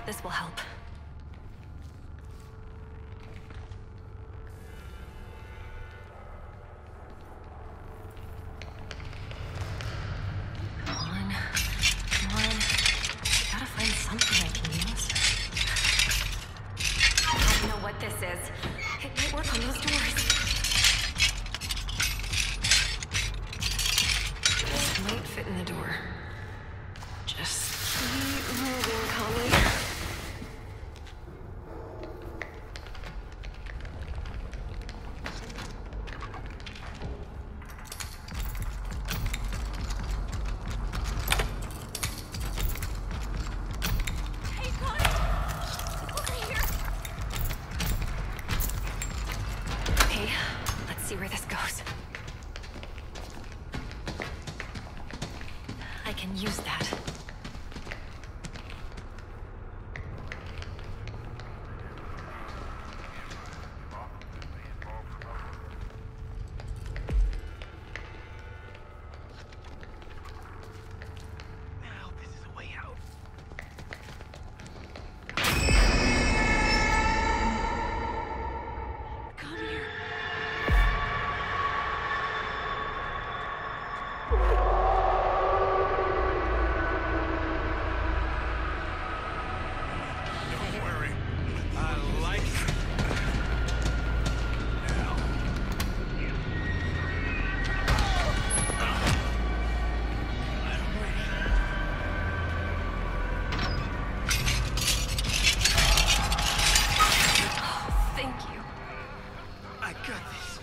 This will help. Come on. Come on. Gotta find something I can use. I don't know what this is. It might work on those doors. This might fit in the door. Just keep moving, Conley. Hey, Connie! Over here! Okay, let's see where this goes. I can use that. Now this is a way out. Come here. Don't worry. I like it. Now. I'm ready. Thank you. I got this.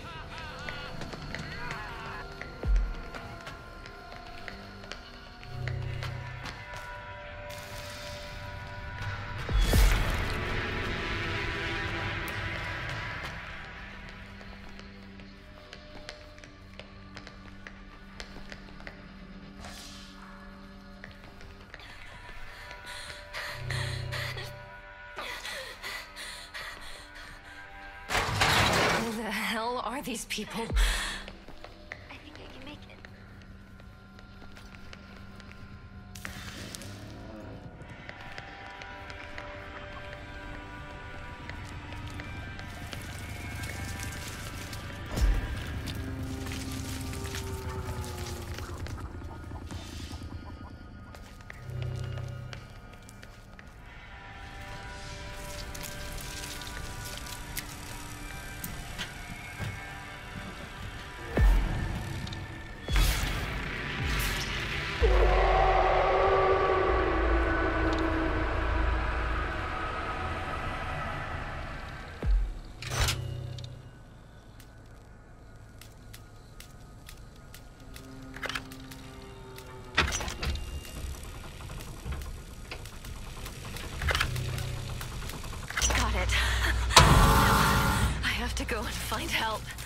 Who the hell are these people? I think I can make it. Got it. I have to go and find help.